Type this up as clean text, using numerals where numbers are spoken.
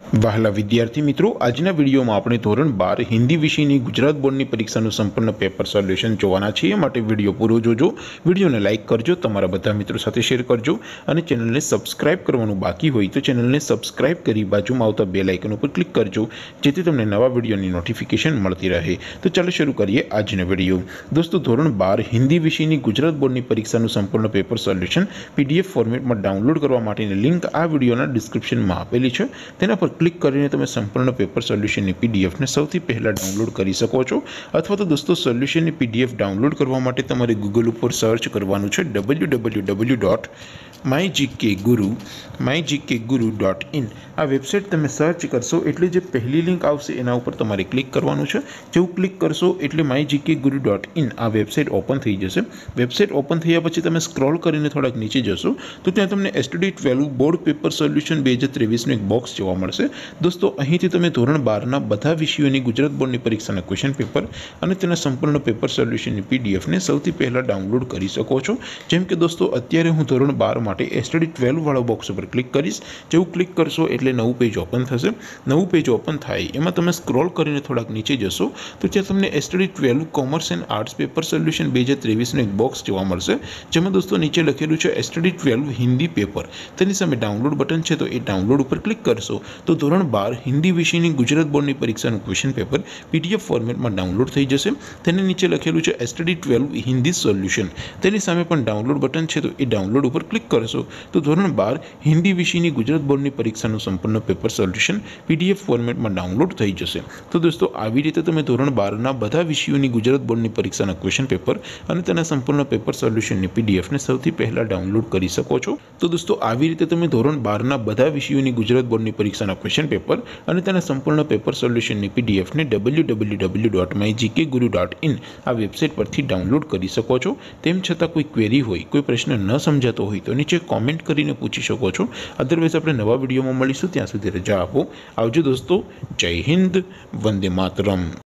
વહાલા વિદ્યાર્થી મિત્રો, આજના વિડીયોમાં આપણે ધોરણ 12 હિન્દી વિષયની ગુજરાત બોર્ડની પરીક્ષાનું સંપૂર્ણ પેપર સોલ્યુશન જોવાના છીએ। માટે વિડીયો પૂરો જોજો, વિડીયોને લાઇક કરજો, તમારા બધા મિત્રો સાથે શેર કરજો અને ચેનલને સબસ્ક્રાઇબ કરવાનું બાકી હોય તો ચેનલને સબસ્ક્રાઇબ કરી બાજુમાં આવતા બેલ આઇકન ઉપર ક્લિક કરજો, જેથી તમને નવા વિડીયોની નોટિફિકેશન મળતી રહે। તો ચાલો શરૂ કરીએ આજનો વિડીયો। દોસ્તો, ધોરણ 12 હિન્દી વિષયની ગુજરાત બોર્ડની પરીક્ષાનું સંપૂર્ણ પેપર સોલ્યુશન પીડીએફ ફોર્મેટમાં ડાઉનલોડ કરવા માટેની લિંક આ વિડીયોના ડિસ્ક્રિપ્શનમાં આપેલી છે। તેના પર ક્લિક કરીને તમે સંપૂર્ણ પેપર સોલ્યુશનની પીડીએફને સૌથી પહેલાં ડાઉનલોડ કરી શકો છો। અથવા તો દોસ્તો, સોલ્યુશનની પીડીએફ ડાઉનલોડ કરવા માટે તમારે ગૂગલ ઉપર સર્ચ કરવાનું છે www.mygkguru.in। આ વેબસાઇટ તમે સર્ચ કરશો એટલે જે પહેલી લિંક આવશે એના ઉપર તમારે ક્લિક કરવાનું છે। જેવું ક્લિક કરશો એટલે mygkguru.in આ વેબસાઇટ ઓપન થઈ જશે। વેબસાઇટ ઓપન થયા પછી તમે સ્ક્રોલ કરીને થોડાક નીચે જશો તો ત્યાં તમને STD12 બોર્ડ પેપર સોલ્યુશન 2023નું એક બોક્સ જોવા મળશે। દોસ્તો, અહીંથી તમે ધોરણ 12ના બધા વિષયોની ગુજરાત બોર્ડની પરીક્ષાના ક્વેશ્ચન પેપર અને તેના સંપૂર્ણ પેપર સોલ્યુશનની પીડીએફને સૌથી પહેલાં ડાઉનલોડ કરી શકો છો। જેમ કે દોસ્તો, અત્યારે હું ધોરણ 12 માટે STD12 વાળો બોક્સ ઉપર ક્લિક કરીશ। જેવું ક્લિક કરશો એટલે નવું પેજ ઓપન થશે। નવું પેજ ઓપન થાય એમાં તમે સ્ક્રોલ કરીને થોડાક નીચે જશો તો ત્યાં તમને STD12 commerce and arts paper solution 2023નું એક બોક્સ જોવા મળશે, જેમાં દોસ્તો નીચે લખેલું છે STD12 હિન્દી પેપર। તેની સામે ડાઉનલોડ બટન છે, તો એ ડાઉનલોડ ઉપર ક્લિક કરશો તો ધોરણ 12 હિન્દી વિષયની ગુજરાત બોર્ડની પરીક્ષાનું ક્વેશ્ચન પેપર પીડીએફ ફોર્મેટમાં ડાઉનલોડ થઈ જશે। તેની નીચે લખેલું છે STD12 હિન્દી સોલ્યુશન, તેની સામે પણ ડાઉનલોડ બટન છે, તો એ ડાઉનલોડ ઉપર ક્લિક કરશો તો ધોરણ 12 હિન્દી વિષયની ગુજરાત બોર્ડની પરીક્ષાનું સંપૂર્ણ પેપર સોલ્યુશન પીડીએફ ફોર્મેટમાં ડાઉનલોડ થઈ જશે। તો દોસ્તો, આવી રીતે તમે ધોરણ 12ના બધા વિષયોની ગુજરાત બોર્ડની પરીક્ષાના ક્વેશ્ચન પેપર અને તેના સંપૂર્ણ પેપર સોલ્યુશનની પીડીએફને સૌથી પહેલાં ડાઉનલોડ કરી શકો છો। તો દોસ્તો, આવી રીતે તમે ધોરણ 12ના બધા વિષયોની ગુજરાત બોર્ડની પરીક્ષાના ક્વેશ્ચન પેપર અને તેના સંપૂર્ણ પેપર સોલ્યુશનની પીડીએફને www.mygkguru.in આ વેબસાઇટ પરથી ડાઉનલોડ કરી શકો છો। તેમ છતાં કોઈ ક્વેરી હોય, કોઈ પ્રશ્ન ન સમજાતો હોય તો નીચે કોમેન્ટ કરીને પૂછી શકો છો। અદરવાઇઝ આપણે નવા વિડીયોમાં મળીશું, ત્યાં સુધી રજા આપો। આવજો દોસ્તો, જય હિન્દ, વંદે માતરમ।